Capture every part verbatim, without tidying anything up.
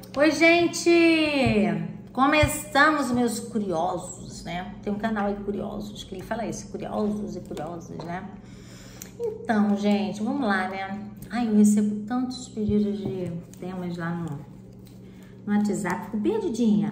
Oi, gente! Como estamos, meus curiosos, né? Tem um canal aí de curiosos, que ele fala isso, curiosos e curiosas, né? Então, gente, vamos lá, né? Ai, eu recebo tantos pedidos de temas lá no, no WhatsApp, fico perdidinha.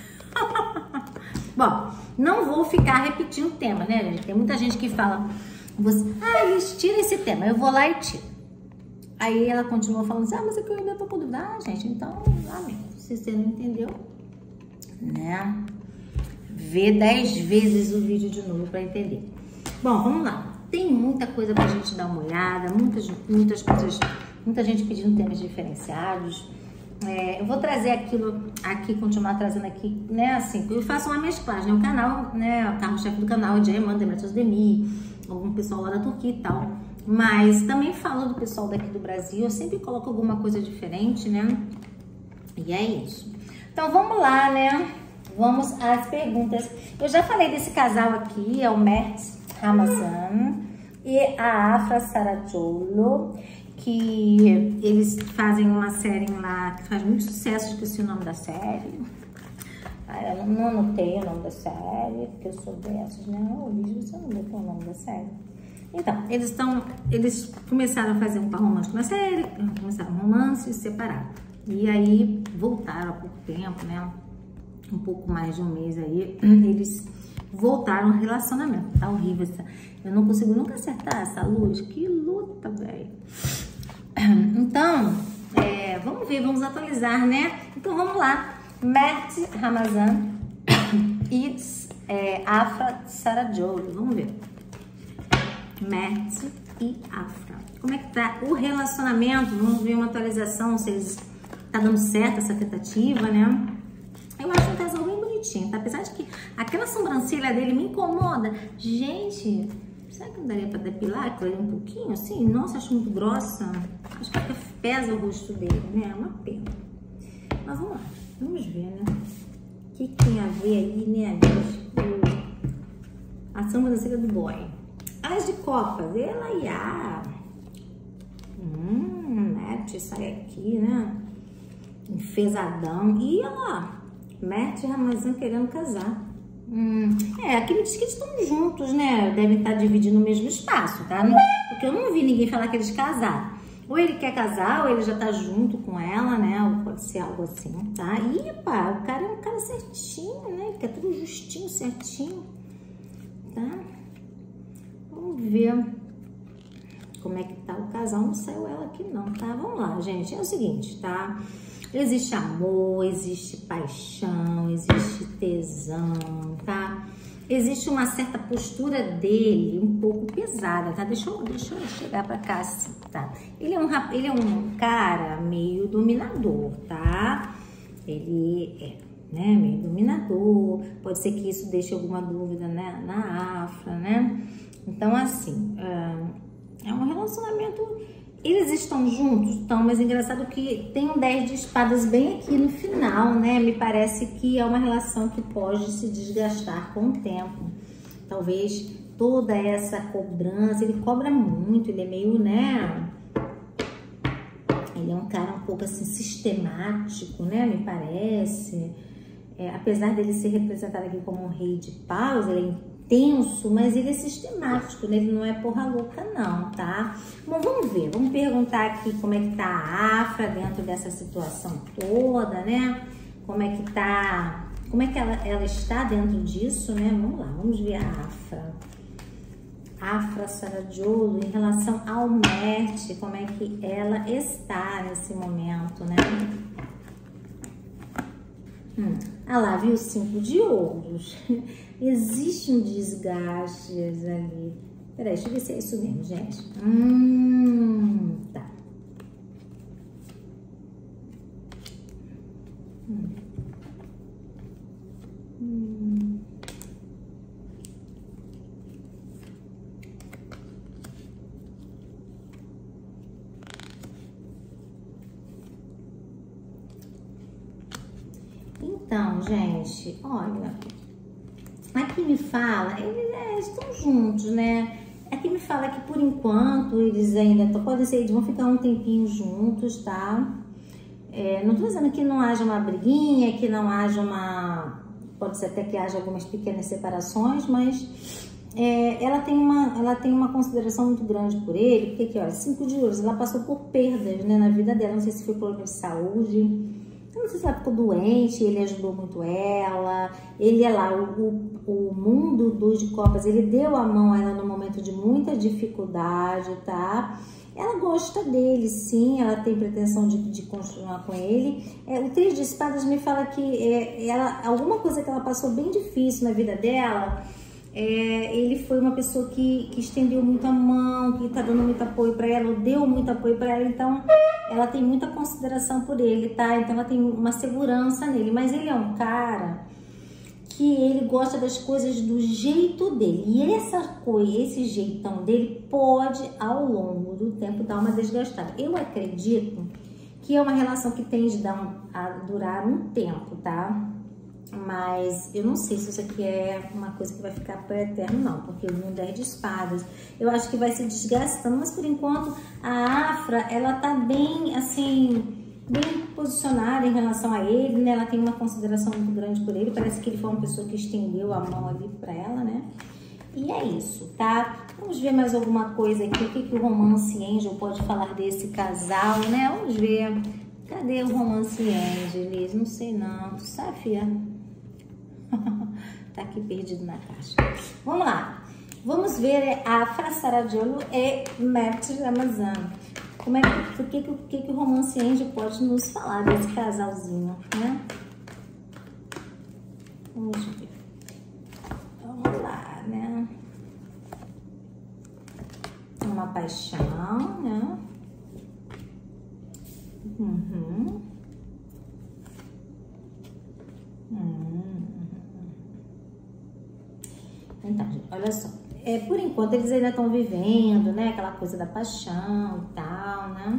Bom, não vou ficar repetindo tema, né, gente? Tem muita gente que fala, você, ah, eles tiram esse tema, eu vou lá e tiro. Aí ela continua falando assim, ah, mas é que eu ainda tô com dúvida. Ah, gente, então, amém. Se você não entendeu, né? Vê dez vezes o vídeo de novo para entender. Bom, vamos lá. Tem muita coisa pra gente dar uma olhada, muitas, muitas coisas, muita gente pedindo temas diferenciados. É, eu vou trazer aquilo aqui, continuar trazendo aqui, né? Assim, eu faço uma mesclagem, né? O canal, né? O carro-chefe do canal é de Eman, Demetrios Demi, algum pessoal lá da Turquia e tal. Mas também falo do pessoal daqui do Brasil, eu sempre coloco alguma coisa diferente, né? E é isso. Então vamos lá, né? Vamos às perguntas. Eu já falei desse casal aqui, é o Mert Ramazan e a Afra Saragiolo, que eles fazem uma série lá que faz muito sucesso, esqueci o nome da série. Eu não anotei o nome da série, porque eu sou dessas, né? Eu vi, você não botou o nome da série. Então, eles estão, eles começaram a fazer um par romântico na série, começaram um romance e se separaram. E aí voltaram há pouco tempo, né? Um pouco mais de um mês aí, eles voltaram ao relacionamento. Tá horrível essa. Eu não consigo nunca acertar essa luz. Que luta, velho. Então, é, vamos ver, vamos atualizar, né? Então vamos lá. Mert Ramazan e é, Afra Saragiolo. Vamos ver. Mert e Afra. Como é que tá o relacionamento? Vamos ver uma atualização, se eles tá dando certo essa tentativa, né? Eu acho um casal bem bonitinho, tá? Apesar de que aquela sobrancelha dele me incomoda. Gente, será que não daria pra depilar com ele um pouquinho assim? Nossa, acho muito grossa. Acho que pesa o rosto dele, né? É uma pena. Mas vamos lá, vamos ver, né? O que, que tem a ver aí, né, gente? A sobrancelha do boy. As de copas, ela e a... Hum, Mert sai aqui, né? Enfesadão. E ela, Mert e Ramazan querendo casar. Hum, é, aqui me diz que eles estão juntos, né? Devem estar dividindo o mesmo espaço, tá? Não, porque eu não vi ninguém falar que eles casaram. Ou ele quer casar, ou ele já tá junto com ela, né? Ou pode ser algo assim, tá? E, pá, o cara é um cara certinho, né? Ele quer tudo justinho, certinho, tá? Vamos ver como é que tá o casal. Não saiu ela aqui não, tá? Vamos lá, gente. É o seguinte, tá? Existe amor, existe paixão, existe tesão, tá? Existe uma certa postura dele um pouco pesada, tá? Deixa eu, deixa eu chegar pra cá assim, tá? Ele é, um, ele é um cara meio dominador, tá? Ele é, né? Meio dominador. Pode ser que isso deixe alguma dúvida, né? Na Afra, né? Então, assim, é um relacionamento... Eles estão juntos? Estão, mas engraçado que tem um dez de espadas bem aqui no final, né? Me parece que é uma relação que pode se desgastar com o tempo. Talvez toda essa cobrança... Ele cobra muito, ele é meio, né? Ele é um cara um pouco assim, sistemático, né? Me parece. É, apesar dele ser representado aqui como um rei de paus, ele é tenso, mas ele é sistemático, né? Ele não é porra louca não, tá? Bom, vamos ver, vamos perguntar aqui como é que tá a Afra dentro dessa situação toda, né? Como é que tá, como é que ela, ela está dentro disso, né? Vamos lá, vamos ver a Afra. Afra Saragiolo em relação ao Mert, como é que ela está nesse momento, né? Hum, ah lá, viu? Cinco de ouros. Existe um desgaste ali. Peraí, deixa eu ver se é isso mesmo, gente. Hum, tá. Hum. Hum. Então, gente, olha, aqui me fala, eles é, estão juntos, né? Aqui me fala que por enquanto eles ainda, pode ser, eles vão ficar um tempinho juntos, tá? É, não tô dizendo que não haja uma briguinha, que não haja uma... Pode ser até que haja algumas pequenas separações, mas é, ela, tem uma, ela tem uma consideração muito grande por ele, porque aqui, ó, cinco de ouros, ela passou por perdas, né, na vida dela, não sei se foi problema de saúde, eu não sei se ela ficou doente, ele ajudou muito ela, ele é lá, o, o, o mundo dos de copas, ele deu a mão a ela no momento de muita dificuldade, tá? Ela gosta dele, sim, ela tem pretensão de, de continuar com ele. É, o Três de Espadas me fala que é, ela, alguma coisa que ela passou bem difícil na vida dela, é, ele foi uma pessoa que, que estendeu muito a mão, que tá dando muito apoio para ela, deu muito apoio para ela, então ela tem muita consideração por ele, tá? Então ela tem uma segurança nele, mas ele é um cara que ele gosta das coisas do jeito dele. E essa coisa, esse jeitão dele pode, ao longo do tempo, dar uma desgastada. Eu acredito que é uma relação que tende a, dar um, a durar um tempo, tá? Mas eu não sei se isso aqui é uma coisa que vai ficar para eterno, não. Porque eu vi um dez de espadas. Eu acho que vai se desgastando, mas por enquanto a Afra, ela tá bem, assim... bem posicionada em relação a ele, né? Ela tem uma consideração muito grande por ele, parece que ele foi uma pessoa que estendeu a mão ali pra ela, né? E é isso, tá? Vamos ver mais alguma coisa aqui, o que, que o Romance Angel pode falar desse casal, né? Vamos ver. Cadê o Romance Angel? Não sei não, tu sabe, filha? Tá aqui perdido na caixa. Vamos lá. Vamos ver a Afra Saradiolo e Mert Ramazan. Como é que, o que, que, que, que o Romance Angel pode nos falar desse casalzinho, né? Vamos ver. Vamos lá, né? Uma paixão, né? Uhum. Uhum. Então, gente, olha só. É, por enquanto, eles ainda estão vivendo, né? Aquela coisa da paixão e tal, né?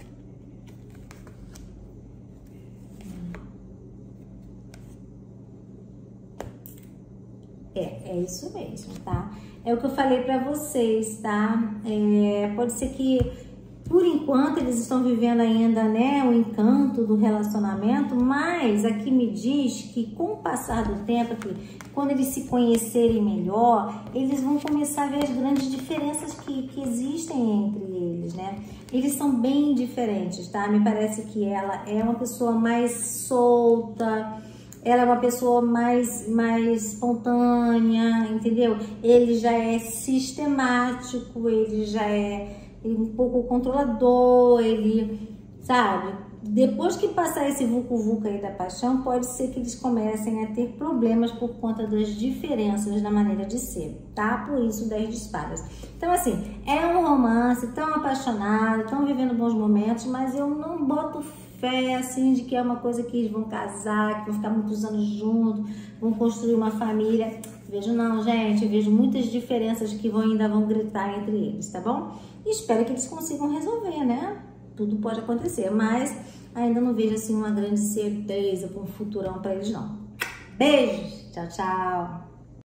É, é isso mesmo, tá? É o que eu falei pra vocês, tá? É, pode ser que, por enquanto, eles estão vivendo ainda, né, o encanto do relacionamento, mas aqui me diz que com o passar do tempo, que quando eles se conhecerem melhor, eles vão começar a ver as grandes diferenças que, que existem entre eles, né? Eles são bem diferentes, tá? Me parece que ela é uma pessoa mais solta, ela é uma pessoa mais, mais espontânea, entendeu? Ele já é sistemático, ele já é um pouco controlador, ele, sabe? Depois que passar esse vucu-vucu aí da paixão, pode ser que eles comecem a ter problemas por conta das diferenças na maneira de ser, tá? Por isso, dez de espadas. Então, assim, é um romance, estão apaixonados, estão vivendo bons momentos, mas eu não boto fé, assim, de que é uma coisa que eles vão casar, que vão ficar muitos anos juntos, vão construir uma família. Vejo não, gente, eu vejo muitas diferenças que vão, ainda vão gritar entre eles, tá bom? E espero que eles consigam resolver, né? Tudo pode acontecer, mas ainda não vejo, assim, uma grande certeza para um futurão para eles, não. Beijos! Tchau, tchau!